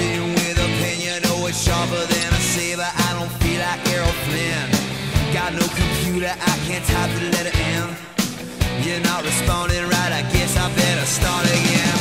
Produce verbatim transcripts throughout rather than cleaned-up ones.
Writing with a pen, you know it's sharper than a saber. I don't feel like Errol Flynn. Got no computer, I can't type the letter M. You're not responding right, I guess I better start again.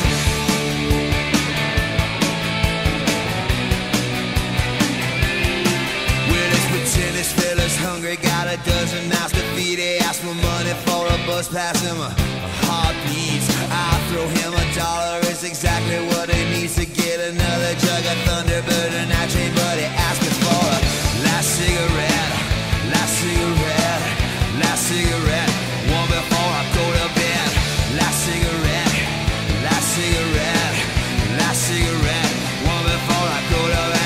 Well, let's pretend this fella's hungry, got a dozen mouths to feed. He asked for money for a bus pass, him a, a heartbeat. I throw him a dollar, it's exactly what he needs to get another jug of Thunderbird and I train, but he asked me for a last cigarette, last cigarette, last cigarette, one before I go to bed. Last cigarette, last cigarette, last cigarette, one before I go to bed.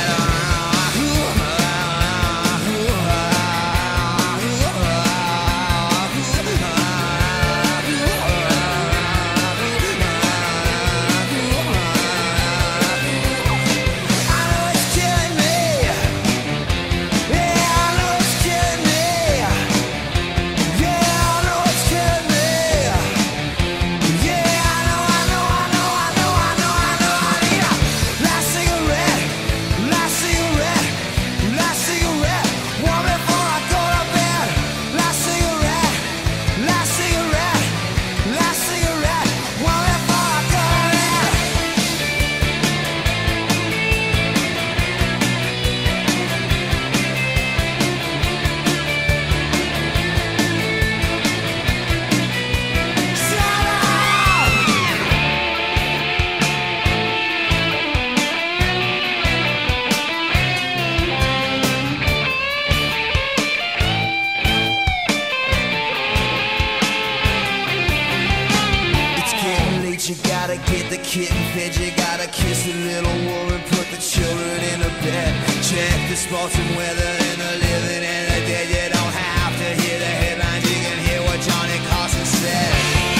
Kitten fed, you gotta kiss the little woman, put the children in a bed. Check the sports and weather and the living and the dead. You don't have to hear the headlines, you can hear what Johnny Carson said.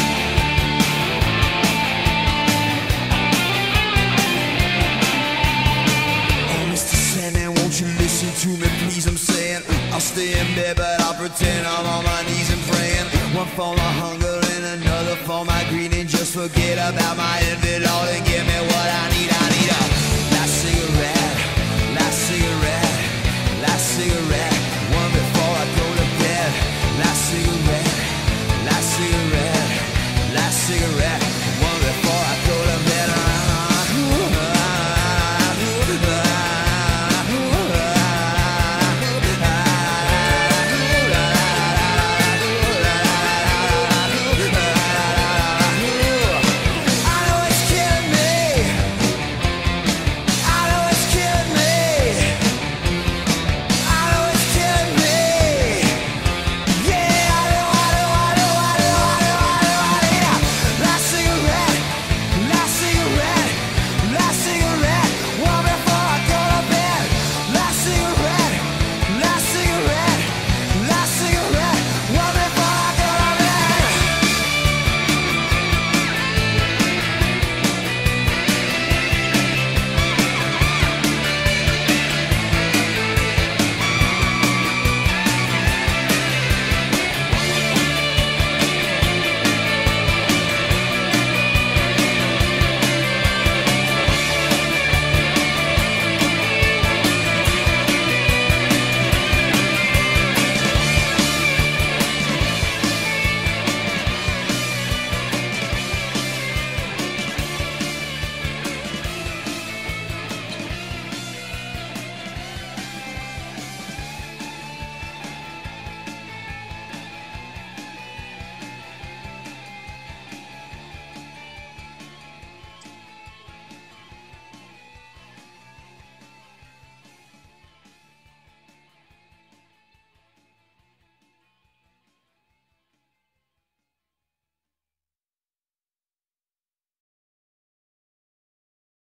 Oh, Mister Sandman, won't you listen to me, please? I'm saying I'll stay in bed, but I'll pretend I'm on my knees and praying. One for my hunger and another for my greed, and just forget about my envy, Lord, and